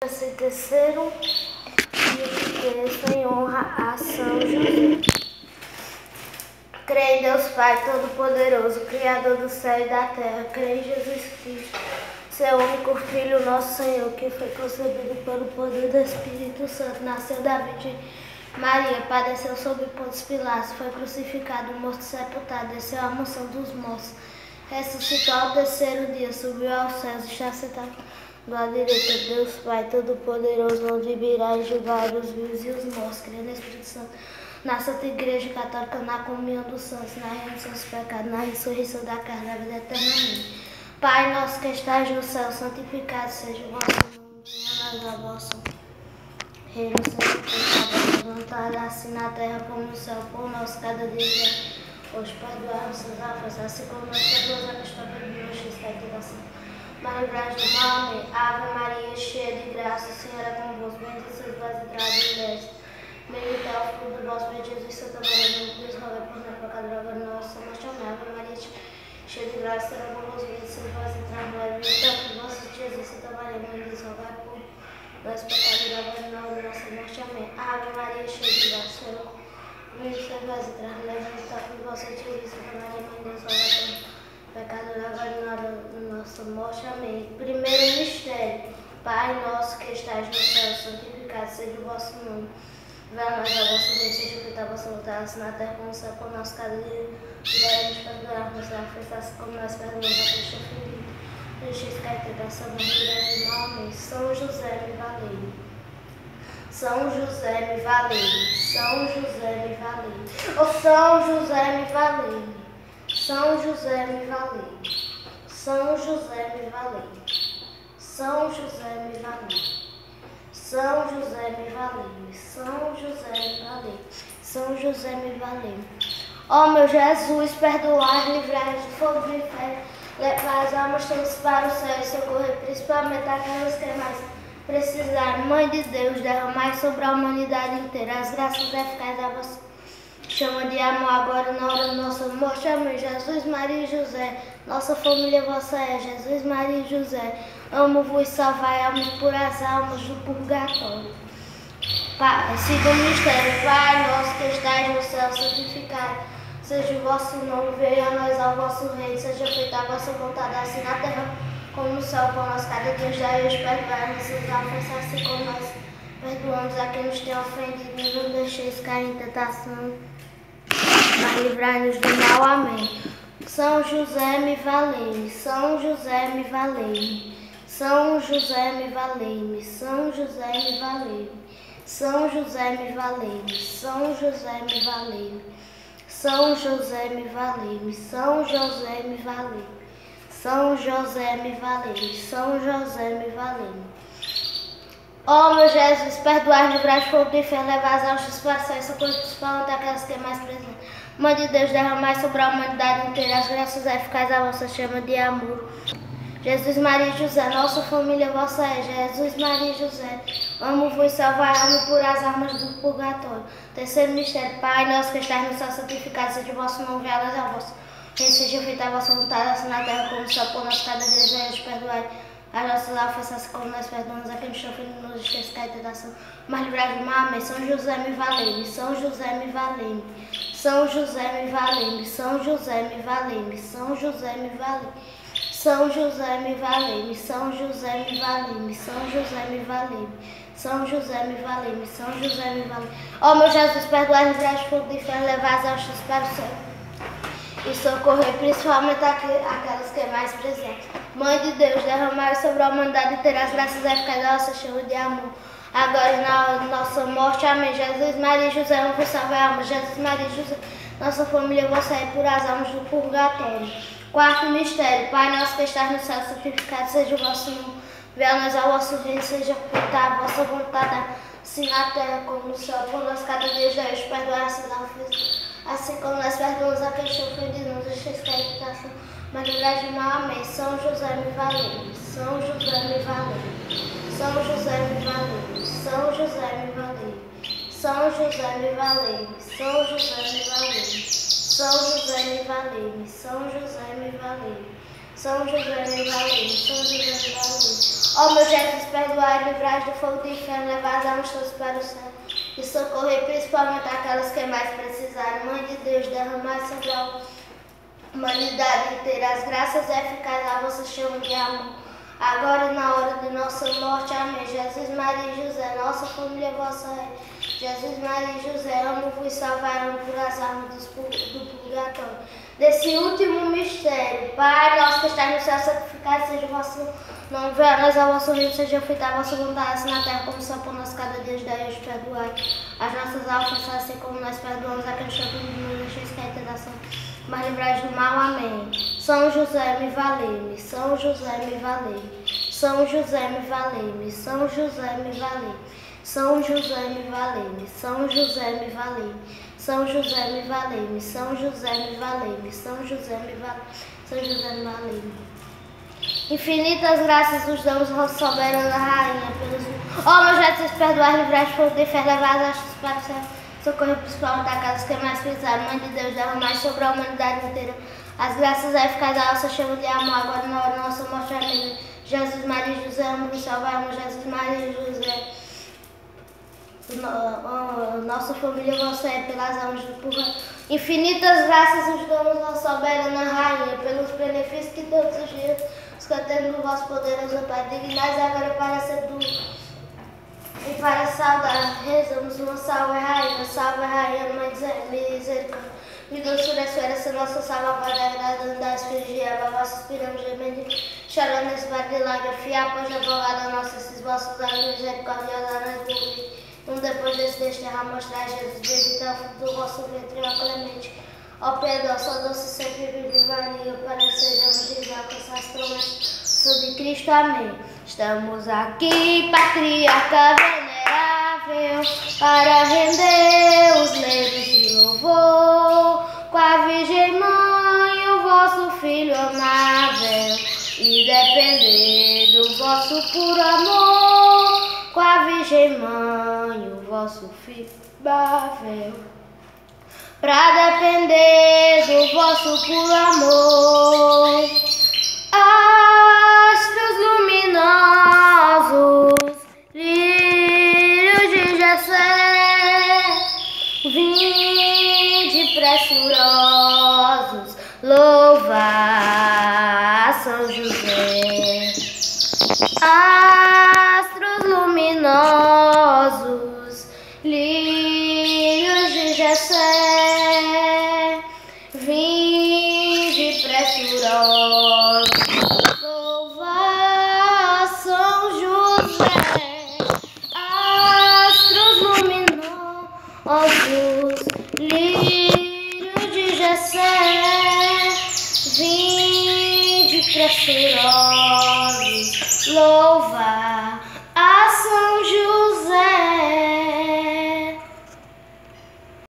Esse terceiro dia de texto em honra a São José. Creio em Deus Pai Todo-Poderoso, Criador do céu e da terra. Creio em Jesus Cristo, seu único Filho, nosso Senhor, que foi concebido pelo poder do Espírito Santo, nasceu da Virgem Maria, padeceu sob Pôncio Pilatos, foi crucificado, morto e sepultado, desceu à mansão dos mortos, ressuscitou ao terceiro dia, subiu aos céus e está sentado à direita de Deus Pai Todo-Poderoso, onde virá julgar os vivos e os mortos. Creio no Espírito Santo, na Santa Igreja Católica, na comunhão dos santos, na remissão dos pecados, na ressurreição da carne, na vida eterna. Amém. Pai nosso que estás no céu, santificado seja o vosso nome, venha a nós a vossa reino, seja feita a vossa vontade, assim na terra como no céu. Pão nosso cada dia, hoje perdoai nossas ofensas, assim como nós perdoamos a quem está perdendo nossas tentações. Mas livrai-nos do mal. Amém. Ave Maria, cheia de graça, o Senhor é convosco, bendita sois vós entre as mulheres. Bendito é o fruto do vosso ventre, Jesus. Santa Maria, Mãe de Deus, rogai por nós, pecadores, agora e na nossa morte. Amém. Ave Maria, cheia de graça, o Senhor é convosco, bendita sois vós entre as mulheres. Bendito é o fruto do vosso ventre, Jesus. Santa Maria, Mãe de Deus, rogai por nós, pecadores, agora e na hora da nossa morte. Amém. Ave Maria, cheia de graça, o Senhor bendita sois vós entre as mulheres. Bendito é o fruto do vosso ventre, Jesus. Santa Maria, Mãe de Deus, rogai por nós, pecador, agora e na hora da nossa morte. Amém. Primeiro mistério. Pai nosso que estás no céu, santificado seja o vosso nome. Venha a nós a vossa reino, seja feita a vossa vontade, assim na terra como no céu. Por nosso cada dia, vai-nos perdoar nossas ofensas, assim como nós perdoamos a quem está ferido. Não deixeis cair em tentação, mas livrai-nos do mal. Amém. São José, me valei. São José, me valei. São José, me valei. Oh, São José, me valei. São José, me valei. São José, me valei. São José, me valei. São José, me valei. São José, me valei. São José, me valei. Ó meu Jesus, perdoai, livrai-nos do fogo do inferno, levai as almas todas para o céu e socorrer principalmente aquelas que mais precisarem. Mãe de Deus, derramai sobre a humanidade inteira as graças eficazes da vossa chama de amor agora na hora da nossa morte. Amém. Jesus, Maria e José, nossa família vossa é. Jesus, Maria e José, amo-vos, salvai almas puras, almas do purgatório. Segundo mistério. Pai nosso que estais no céu, santificado seja o vosso nome, venha a nós ao vosso reino, seja feita a vossa vontade, assim na terra como no céu. Pão nosso cada dia nos dai hoje, perdoai nossas ofensas, assim como nós perdoamos a quem nos tem ofendido. Não deixeis cair em tentação, mas livrai-nos do mal. Amém. São José, me valei. São José, me valei. São José, me valei. São José, me valei. São José, me valei. São José, me valei. São José, me valei. São José, me valei. São José, me valei. São José, me valei. Ó meu Jesus, perdoai, livrai do fogo do inferno, levai as almas para o céu e socorrer principalmente aquelas que mais precisam. Mãe de Deus, derramai sobre a humanidade inteira as graças eficazes da vossa chama de amor. Jesus, Maria e José, nossa família vossa é. Jesus, Maria e José, amo-vos, salvai almas por as almas do purgatório. Terceiro mistério. Pai nosso que estás no céu, santificado seja o vosso nome, venha a nós a vossa reino, seja feita a vossa vontade, assim na terra como no céu. Por nosso cada dia, hoje perdoai as nossas ofensas, como nós perdoamos a quem nos ofende, não nos deixeis cair em tentação, mas livrai-nos do mal. Amém. São José, me valei. São José, me valei. São José, me valei. São José, me valei. São José, me valei. São José, me valei. São José, me valei. São José, me valei. São José, me valei. São José, me valei. Ó meu Jesus, perdoai, livrai-nos do fogo do inferno, levai as almas para o céu e socorrer principalmente aquelas que mais precisam. Mãe de Deus, derramai sobre a humanidade inteira as graças eficazes da vossa chama de amor, agora e na hora de nossa morte. Amém. Jesus, Maria e José, amo-vos, salvai almas. Jesus, Maria e José, nossa família vossa é, por as almas do purgatório. Quarto mistério. Pai nosso que estás no céu, santificado seja o vosso nome, venha a nós ao vosso reino, seja feita a vossa vontade, assim na terra como no céu. Por nós cada dia hoje, perdoai nossas ofensas, assim como nós perdoamos a quem está ofendido, não deixeis cair em tentação, mas livrai-nos do mal. Amém. São José, me valei. São José, me valei. São José, me valei. São José, me valei. São José, me valei. São José, me valei. São José, me valei. São José, me valei. São José, me valei. São José, me valei. Ó meu Jesus, perdoai, livrai do fogo do inferno, levai as almas todas para o céu e socorrer principalmente aquelas que mais precisarem. Mãe de Deus, derramai sobre a humanidade inteira as graças eficazes a vossa chama de amor, agora e na hora de nossa morte. Amém. Jesus, Maria e José, nossa família, vossa é. Jesus, Maria e José, amo-vos e salvaram por as almas do purgatório. Desse último mistério, Pai nosso que estás no céu, santificado seja o vosso nome, venha a nós ao vosso reino, seja feita a vossa vontade, assim na terra como só por nós cada dia, daí hoje perdoai as nossas ofensas, assim como nós perdoamos aqueles que nos deixam cair em tentação, mas livrai do mal. Amém. São José, me valei-me. São José, me valei. São José, me valei-me. São José, me valei. São José, me valei-me. São José, me valei. São José, me valei-me. São José, me valei-me. São José, me valei. São José, me valei-me. Infinitas graças nos damos, nossa soberana rainha, pelos... Ó meu Jesus, perdoai, livrai de fogo de inferno, levai as astas para o céu, socorrer principalmente aquelas que mais precisaram. Mãe de Deus, derramai sobre a humanidade inteira as graças eficazes da nossa chama de amor, agora e na hora da nossa morte. Amém. Jesus, Maria e José, amo-vos, salvai-nos. Jesus, Maria e José, nossa família, você é pelas almas do purgatório. Infinitas graças nos damos, nossa soberana rainha, pelos benefícios que todos os dias os cantemos no vosso poderoso Pai. Dignais agora para ser do e para saudar, rezamos uma salve rainha, mãe de misericórdia. Me doçura essa nossa salvaguarda, agradando das filhos de Eva, vós suspiramos, gemendo, chorando nesse vale de lágrimas, fiar, pois advogada nossa, esses vossos olhos misericordiosos, depois desse desterrar, mostrar Jesus, bendito é o fruto do vosso ventre, ó clemente, ó piedosa, ó doce sempre, Virgem Maria, para que sejamos dignos de alcançar as promessas de Cristo. Amém. Estamos aqui, patriarca venerável, para render os leves de louvor, com a Virgem Mãe, o vosso Filho amável, e depender do vosso puro amor, com a Virgem Mãe, o vosso Filho amável, pra depender do vosso puro amor. Astros luminosos, lírios de Jessé, vinde pressurosos, louvar São José. Astros luminosos, lírios de Jessé, vinde pressurosos, louvar São José. Astros luminosos, lírios de Jessé, vinde pressurosos, louvar